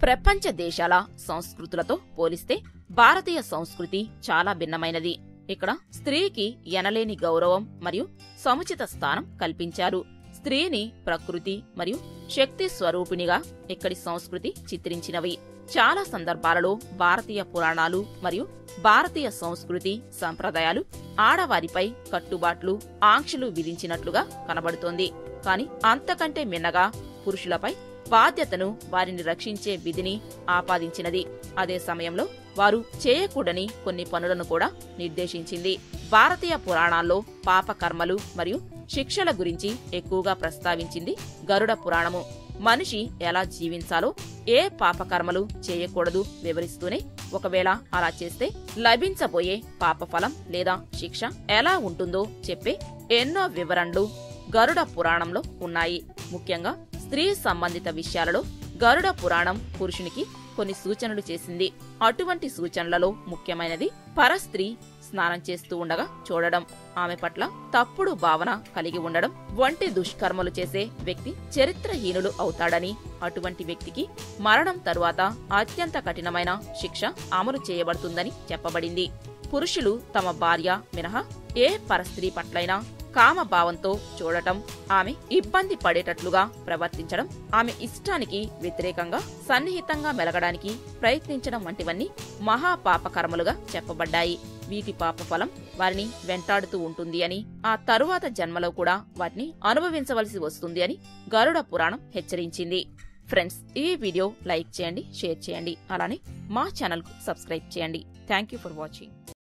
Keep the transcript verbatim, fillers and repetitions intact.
ప్రపంచ దేశాల సంస్కృతులతో పోలిస్తే భారతీయ సంస్కృతి చాలా భిన్నమైనది. ఇక్కడ స్త్రీకి ఎనలేని గౌరవం మరియు సముచిత స్థానం కల్పించారు. స్త్రీని ప్రకృతి మరియు శక్తి స్వరూపిణిగా ఇక్కడి సంస్కృతి చిత్రించినవి. చాలా సందర్భాలలో భారతీయ పురాణాలు మరియు భారతీయ సంస్కృతి సంప్రదాయాలు ఆడవారిపై కట్టుబాట్లు, ఆంక్షలు విధించినట్లుగా కనబడుతోంది. కాని అంతకంటే మిన్నగా పురుషులపై బాధ్యతను, వారిని రక్షించే విధిని ఆపాదించినది. అదే సమయంలో వారు చేయకూడని కొన్ని పనులను కూడా నిర్దేశించింది. భారతీయ పురాణాల్లో పాపకర్మలు మరియు శిక్షల గురించి ఎక్కువగా ప్రస్తావించింది గరుడ పురాణము. మనిషి ఎలా జీవించాలో, ఏ పాపకర్మలు చేయకూడదు వివరిస్తూనే, ఒకవేళ అలా చేస్తే లభించబోయే పాపఫలం లేదా శిక్ష ఎలా ఉంటుందో చెప్పే ఎన్నో వివరణలు గరుడ పురాణంలో ఉన్నాయి. ముఖ్యంగా స్త్రీ సంబంధిత విషయాలలో గరుడ పురాణం పురుషునికి కొన్ని సూచనలు చేసింది. అటువంటి సూచనలలో ముఖ్యమైనది పరస్త్రీ స్నానం చేస్తూ ఉండగా చూడడం, ఆమె పట్ల తప్పుడు భావన కలిగి ఉండడం వంటి దుష్కర్మలు చేసే వ్యక్తి చరిత్రహీనులు అవుతాడని, అటువంటి వ్యక్తికి మరణం తరువాత అత్యంత కఠినమైన శిక్ష అమలు చేయబడుతుందని చెప్పబడింది. పురుషులు తమ భార్య మినహా ఏ పరస్త్రీ పట్లైనా కామభావంతో చూడటం, ఆమె ఇబ్బంది పడేటట్లుగా ప్రవర్తించడం, ఆమె ఇష్టానికి వ్యతిరేకంగా సన్నిహితంగా మెలగడానికి ప్రయత్నించడం వంటివన్నీ మహాపాపకర్మలుగా చెప్పబడ్డాయి. వీటి పాపఫలం వారిని వెంటాడుతూ ఉంటుంది అని, ఆ తరువాత జన్మలో కూడా వాటిని అనుభవించవలసి వస్తుంది అని గరుడ పురాణం హెచ్చరించింది. ఫ్రెండ్స్, ఈ వీడియో లైక్ చేయండి, షేర్ చేయండి, అలానే మా ఛానల్ కు సబ్స్క్రైబ్ చేయండి. Thank you for watching.